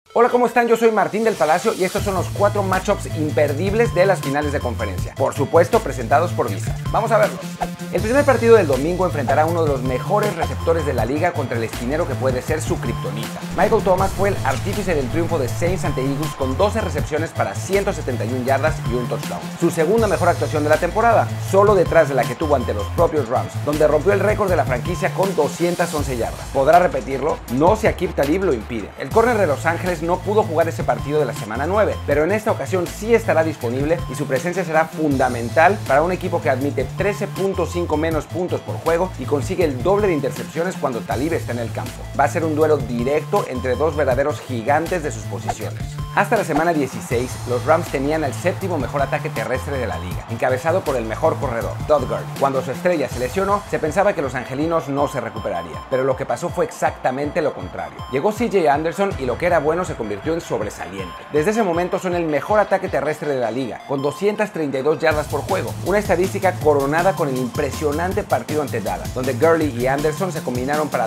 Hola, ¿cómo están? Yo soy Martín del Palacio y estos son los 4 matchups imperdibles de las finales de conferencia. Por supuesto, presentados por Visa. Vamos a verlos. El primer partido del domingo enfrentará a uno de los mejores receptores de la liga contra el esquinero que puede ser su kriptonita. Michael Thomas fue el artífice del triunfo de Saints ante Eagles con 12 recepciones para 171 yardas y un touchdown. Su segunda mejor actuación de la temporada, solo detrás de la que tuvo ante los propios Rams, donde rompió el récord de la franquicia con 211 yardas. ¿Podrá repetirlo? No si Aqib Talib lo impide. El córner de Los Ángeles no pudo jugar ese partido de la semana 9, pero en esta ocasión sí estará disponible y su presencia será fundamental para un equipo que admite 13.5 menos puntos por juego y consigue el doble de intercepciones cuando Talib está en el campo. Va a ser un duelo directo entre dos verdaderos gigantes de sus posiciones. Hasta la semana 16, los Rams tenían el séptimo mejor ataque terrestre de la liga, encabezado por el mejor corredor, Todd Gurley. Cuando su estrella se lesionó, se pensaba que los angelinos no se recuperarían, pero lo que pasó fue exactamente lo contrario. Llegó CJ Anderson y lo que era bueno se convirtió en sobresaliente. Desde ese momento son el mejor ataque terrestre de la liga, con 232 yardas por juego, una estadística coronada con el impresionante partido ante Dallas, donde Gurley y Anderson se combinaron para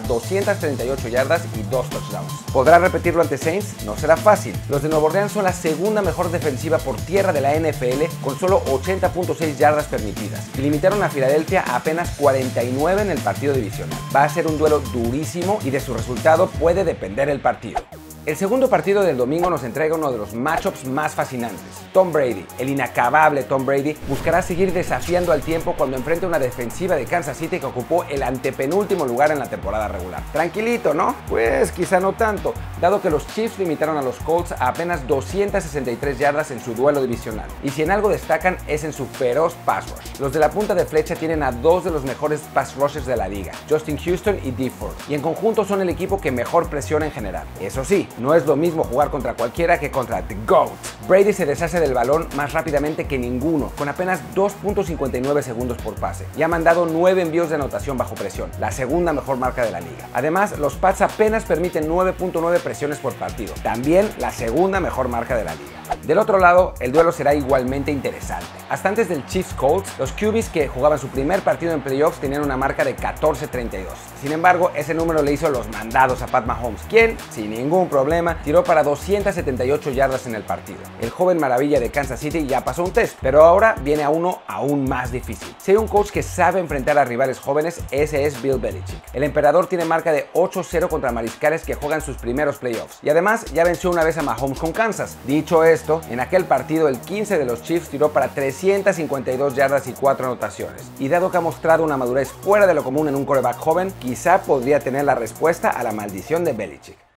238 yardas y 2 touchdowns. ¿Podrá repetirlo ante Saints? No será fácil. Los de Nueva Orleans son la segunda mejor defensiva por tierra de la NFL con solo 80.6 yardas permitidas y limitaron a Filadelfia a apenas 49 en el partido divisional. Va a ser un duelo durísimo y de su resultado puede depender el partido. El segundo partido del domingo nos entrega uno de los matchups más fascinantes. Tom Brady, el inacabable Tom Brady, buscará seguir desafiando al tiempo cuando enfrente a una defensiva de Kansas City que ocupó el antepenúltimo lugar en la temporada regular. Tranquilito, ¿no? Pues quizá no tanto, dado que los Chiefs limitaron a los Colts a apenas 263 yardas en su duelo divisional. Y si en algo destacan es en su feroz pass rush. Los de la punta de flecha tienen a dos de los mejores pass rushers de la liga, Justin Houston y Dee Ford, y en conjunto son el equipo que mejor presiona en general. Eso sí, no es lo mismo jugar contra cualquiera que contra The GOAT. Brady se deshace del balón más rápidamente que ninguno, con apenas 2.59 segundos por pase, y ha mandado 9 envíos de anotación bajo presión, la segunda mejor marca de la liga. Además, los Pats apenas permiten 9.9 presiones por partido, también la segunda mejor marca de la liga. Del otro lado, el duelo será igualmente interesante. Hasta antes del Chiefs Colts, los QBs que jugaban su primer partido en playoffs tenían una marca de 14-32. Sin embargo, ese número le hizo los mandados a Pat Mahomes, quien, sin ningún problema, tiró para 278 yardas en el partido. El joven maravilla de Kansas City ya pasó un test, pero ahora viene a uno aún más difícil. Si hay un coach que sabe enfrentar a rivales jóvenes, ese es Bill Belichick. El emperador tiene marca de 8-0 contra mariscales que juegan sus primeros playoffs, y además ya venció una vez a Mahomes con Kansas. Dicho esto, en aquel partido el 15 de los Chiefs tiró para 352 yardas y 4 anotaciones, y dado que ha mostrado una madurez fuera de lo común en un quarterback joven, quizá podría tener la respuesta a la maldición de Belichick.